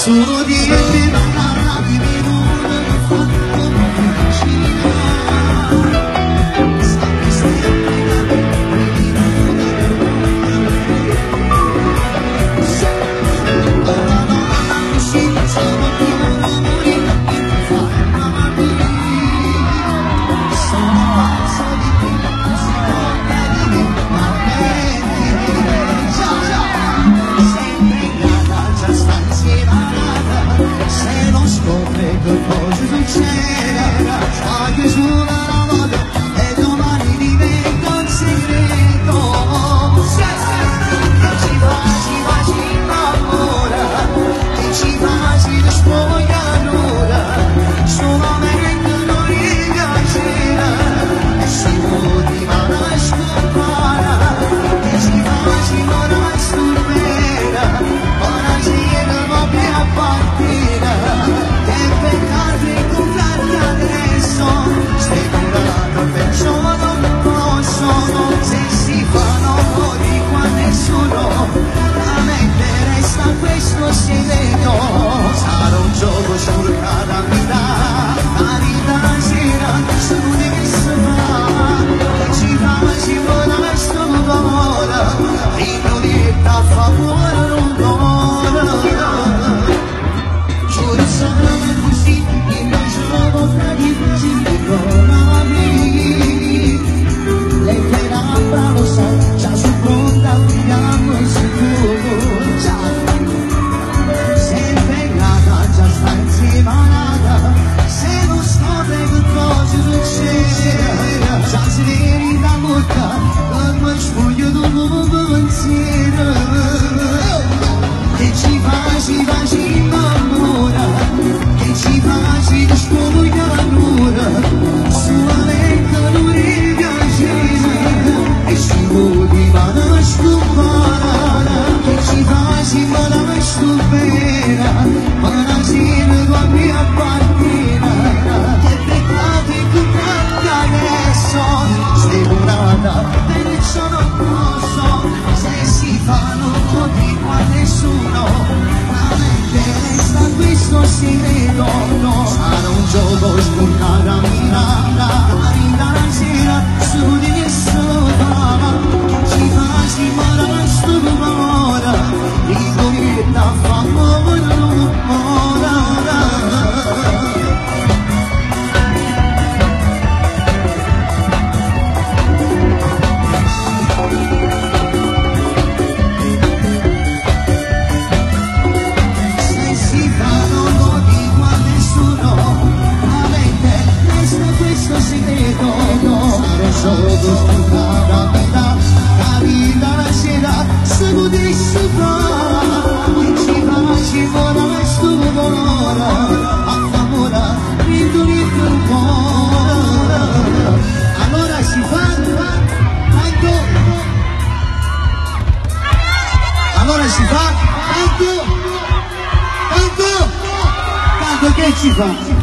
Solo di te parla di minuto fatto vicino. Sappi sempre ora non la uscita sono più amori che ti fai amare. Sono pazzo di te, si voglia di me, ma bene. Ciao ciao, sempre grata, già sta insieme. Se non scopre che cosa succede, sa che sono una volta e domani diventa un segreto. Che ci faci innamora, che ci faci da spogliatura, solamente non gli piacere, e si motiva la scompara, che ci faci una stupenda, ora si non più a partire, che peccato incontrarti adesso, stai curando perciò non posso, se si fanno modi qua nessuno, la mente resta questo segreto, sarà un gioco sul caramita, la vita sera, su di che si fa, che ci faci buona sto d'amore, rinnodietta a favore non giuro sono così, immagino fra di te con amici, lei che era bravo sai, già su pronta vediamo sicuro, ciao, sempre grata, già sta insieme nata, se non scopre che cosa succede, già si vedi da bocca, come sfoglio dopo pensiero. Che ci faci innamora, che ci faci da spogliatura, solamente non gli piacere, e si motiva da scompara, che ci faci buona stupenda, ma la sera tua mia partita, che peccato incontrarti adesso, stai curata, perciò non posso, se si fanno così qua nessuno, la mente resta questo segreto, no, sarà un gioco spuntata a mirata, la vita la sera su di che sola, che ci faci male sto d'amore, ricorretta a favore non mora. Solo spuntata la vita la sera se potessi fare, che ci faci buona sto dolore, a favore ridurite un po', allora si fa tanto, allora si fa tanto che ci fa?